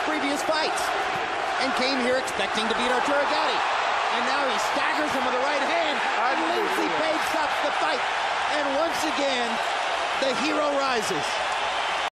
previous fights and came here expecting to beat Arturo Gatti. And now he staggers him with the right hand, and Lindsay Page stops the fight. And once again, the hero rises.